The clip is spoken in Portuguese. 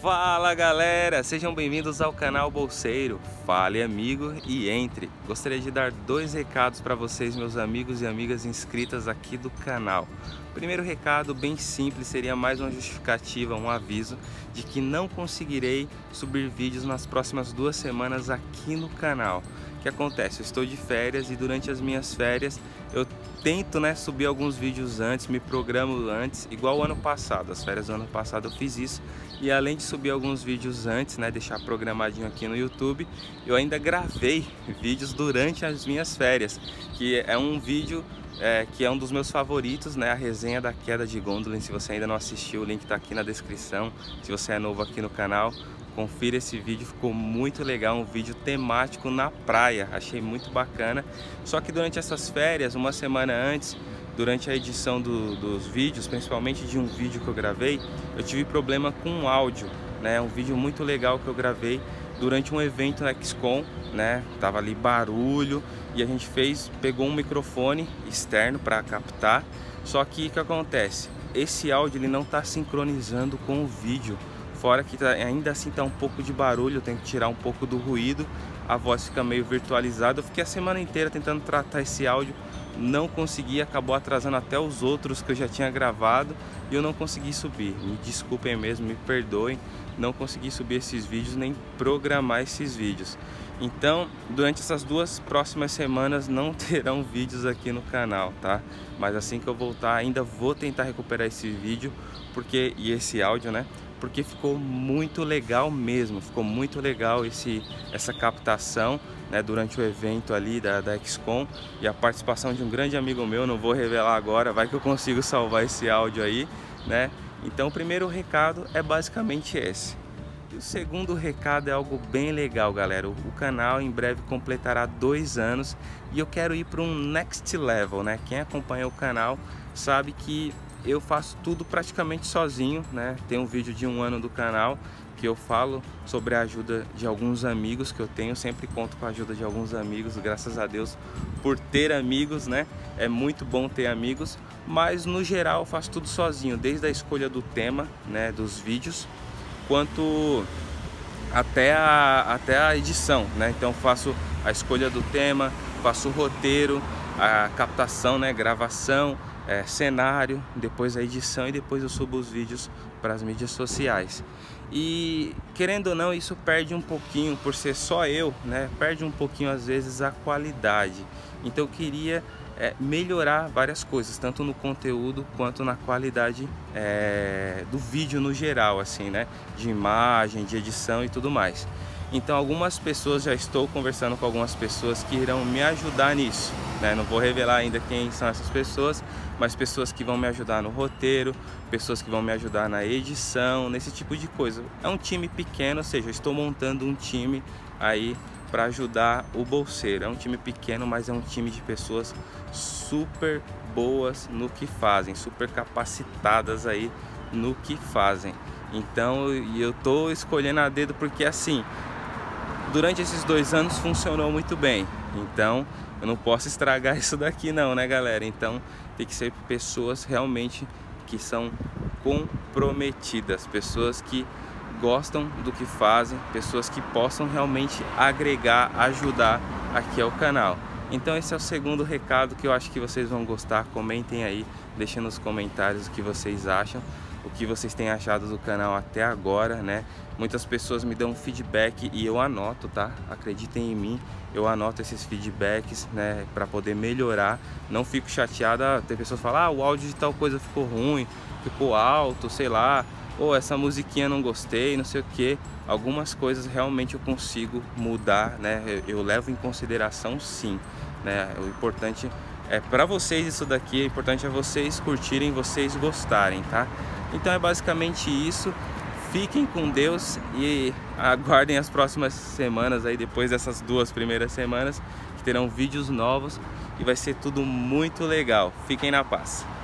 Fala galera, sejam bem-vindos ao canal Bolseiro. Fale amigo e entre. Gostaria de dar dois recados para vocês, meus amigos e amigas inscritas aqui do canal. Primeiro recado, bem simples, seria mais uma justificativa, um aviso de que não conseguirei subir vídeos nas próximas 2 semanas aqui no canal. O que acontece? Eu estou de férias e durante as minhas férias eu tento subir alguns vídeos antes, me programo antes, igual o ano passado. As férias do ano passado eu fiz isso. E além de subir alguns vídeos antes, deixar programadinho aqui no YouTube, eu ainda gravei vídeos durante as minhas férias, que é um vídeo que é um dos meus favoritos, a resenha da queda de Gondolin. Se você ainda não assistiu, o link está aqui na descrição. Se você é novo aqui no canal, confira esse vídeo, ficou muito legal, um vídeo temático na praia, achei muito bacana. Só que durante essas férias, uma semana antes, durante a edição dos vídeos, principalmente de um vídeo que eu gravei, eu tive problema com o áudio, um vídeo muito legal que eu gravei durante um evento na XCOM, tava ali barulho e a gente pegou um microfone externo para captar. Só que o que acontece? Esse áudio ele não está sincronizando com o vídeo, fora que ainda assim tá um pouco de barulho, eu tenho que tirar um pouco do ruído, a voz fica meio virtualizada. Eu fiquei a semana inteira tentando tratar esse áudio, não consegui, acabou atrasando até os outros que eu já tinha gravado e eu não consegui subir. Me desculpem mesmo, me perdoem, não consegui subir esses vídeos nem programar esses vídeos. Então, durante essas 2 próximas semanas não terão vídeos aqui no canal, tá? Mas assim que eu voltar, ainda vou tentar recuperar esse vídeo e esse áudio, porque ficou muito legal mesmo, ficou muito legal essa captação, durante o evento ali da XCOM, e a participação de um grande amigo meu, não vou revelar agora, vai que eu consigo salvar esse áudio aí, Então o primeiro recado é basicamente esse. E o segundo recado é algo bem legal, galera. O canal em breve completará 2 anos e eu quero ir para um next level, Quem acompanha o canal sabe que eu faço tudo praticamente sozinho, Tem um vídeo de 1 ano do canal que eu falo sobre a ajuda de alguns amigos que eu tenho. Sempre conto com a ajuda de alguns amigos, graças a Deus por ter amigos, É muito bom ter amigos, mas no geral eu faço tudo sozinho, desde a escolha do tema, dos vídeos, quanto até a edição, Então faço a escolha do tema, faço o roteiro, a captação, gravação, cenário, depois a edição e depois eu subo os vídeos para as mídias sociais. E querendo ou não, isso perde um pouquinho, por ser só eu, perde um pouquinho às vezes a qualidade. Então eu queria melhorar várias coisas, tanto no conteúdo quanto na qualidade do vídeo no geral, assim, de imagem, de edição e tudo mais. Então algumas pessoas, já estou conversando com algumas pessoas que irão me ajudar nisso, Não vou revelar ainda quem são essas pessoas, mas pessoas que vão me ajudar no roteiro, pessoas que vão me ajudar na edição, nesse tipo de coisa. É um time pequeno, ou seja, eu estou montando um time aí para ajudar o Bolseiro. É um time pequeno, mas é um time de pessoas super boas no que fazem, super capacitadas aí no que fazem. Então eu tô escolhendo a dedo porque assim, durante esses 2 anos funcionou muito bem. Então eu não posso estragar isso daqui não, galera? Então tem que ser pessoas realmente que são comprometidas, pessoas que gostam do que fazem, pessoas que possam realmente agregar, ajudar aqui ao canal. Então esse é o segundo recado que eu acho que vocês vão gostar. Comentem aí, deixem nos comentários o que vocês acham, o que vocês têm achado do canal até agora, Muitas pessoas me dão feedback e eu anoto, tá? Acreditem em mim, eu anoto esses feedbacks, para poder melhorar. Não fico chateado, tem pessoas que falam, o áudio de tal coisa ficou ruim, ficou alto, sei lá, ou essa musiquinha não gostei, não sei o que. Algumas coisas realmente eu consigo mudar, eu levo em consideração sim, O importante é para vocês isso daqui, o importante é vocês curtirem, vocês gostarem, tá? Então é basicamente isso. Fiquem com Deus e aguardem as próximas semanas aí, depois dessas 2 primeiras semanas, que terão vídeos novos e vai ser tudo muito legal. Fiquem na paz.